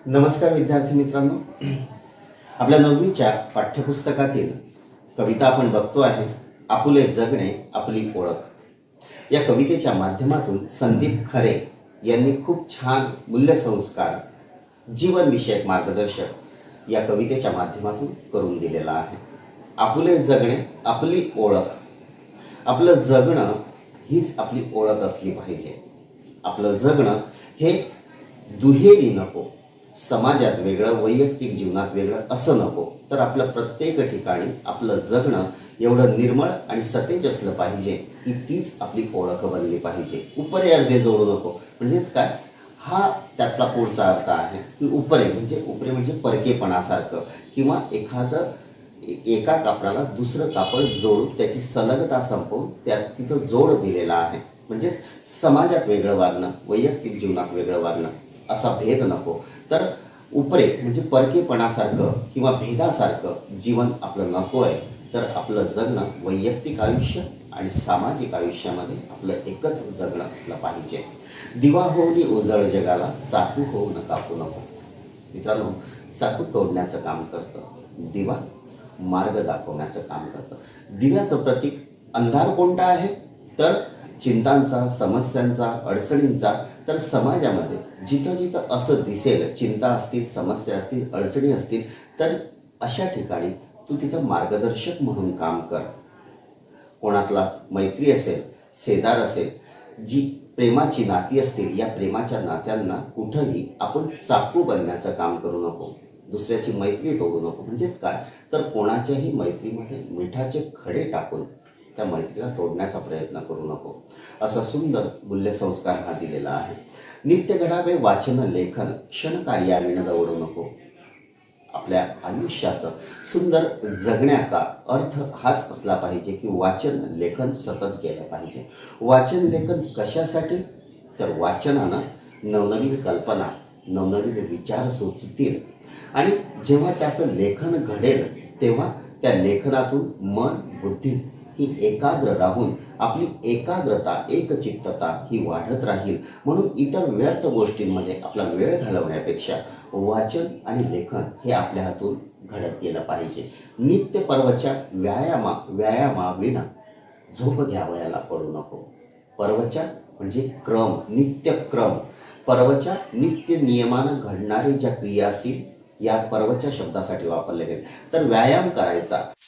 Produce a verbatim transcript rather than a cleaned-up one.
नमस्कार विद्यार्थी मित्रांनो, आपल्या नववीच्या पाठ्यपुस्तकातील कविता आपण बघतो आहे आपुले जगणे आपली ओळख। या कवितेच्या माध्यमातून संदीप खरे यांनी खूप छान मूल्यसंस्कार जीवन विषयक मार्गदर्शक या कवितेच्या माध्यमातून करून दिलेला आहे। आपुले जगणे आपली ओळख, आपलं जगणं हीच आपली ओळख असली पाहिजे। आपलं जगणं हे दुहेरी नको, समाजात वेगळं वैयक्तिक जीवनात वेगळं असं नको, तर आपलं प्रत्येक ठिकाणी आपलं जगणं एवढं निर्मळ आणि सतेज असलं पाहिजे की तीच आपली ओळख बनली पाहिजे। उपरे अर्धे जोडू नको म्हणजेच काय, हा त्यातला पुढचा अर्थ आहे की उपरे म्हणजे उपरे म्हणजे परकेपणासारखं किंवा एखादं एका कापडाला दुसरं कापड जोडून त्याची सलगता संपवून त्यात तिथं जोड दिलेला आहे। म्हणजेच समाजात वेगळं वागणं, वैयक्तिक जीवनात वेगळं वागणं असा भेद नको, तर उपरे म्हणजे परकेपणासारखं किंवा भेदासारखं जीवन आपलं नको आहे। तर आपलं जगणं वैयक्तिक आयुष्य आणि सामाजिक आयुष्यामध्ये आपलं एकच जगणं असलं पाहिजे। दिवा होऊन उजळ जगाला, चाकू होऊन कापू नको। मित्रांनो, चाकू तोडण्याचं काम करतं, दिवा मार्ग दाखवण्याचं काम करतं। दिव्याचं प्रतीक अंधार कोणता आहे, तर चिंतांचा, समस्यांचा, अडचणींचा। तर समाजामध्ये जिथं जिथं असं दिसेल, चिंता असतील, समस्या असतील, अडचणी असतील, तर अशा ठिकाणी तू तिथं मार्गदर्शक म्हणून काम कर। कोणातला मैत्री असेल, शेजार असेल, जी प्रेमाची नाती असतील, या प्रेमाच्या नात्यांना कुठंही आपण चाकू बनण्याचं काम करू नको, दुसऱ्याची मैत्री तोडू नको। म्हणजेच काय, तर कोणाच्याही मैत्रीमध्ये मिठाचे खडे टाकून त्या मैत्रीला तोडण्याचा प्रयत्न करू नको, असा सुंदर मूल्यसंस्कार हा दिलेला आहे। नित्य घडावे वाचन लेखन, क्षण कार्याविण दौडू नको। आपल्या आयुष्याचं सुंदर जगण्याचा अर्थ हाच असला पाहिजे की वाचन लेखन सतत केलं पाहिजे। वाचन लेखन कशासाठी, तर वाचनानं नवनवीन कल्पना, नवनवीन विचार सुचतील आणि जेव्हा त्याचं लेखन घडेल तेव्हा त्या लेखनातून मन बुद्धी ही एकाग्र राहून आपली एकाग्रता, एकचित्तता ही वाढत राहील। म्हणून इतर व्यर्थ गोष्टींमध्ये आपला वेळ घालवण्यापेक्षा वाचन आणि लेखन हे आपल्या हातून घडत गेलं पाहिजे। नित्य पर्वच्या व्यायामा व्यायामाविना झोप घ्यावयाला पडू नको। पर्वच्या म्हणजे क्रम, नित्य क्रम। पर्वच्या नित्य नियमानं घडणारे ज्या क्रिया असतील या पर्वच्या शब्दासाठी वापरले गेले। तर व्यायाम करायचा,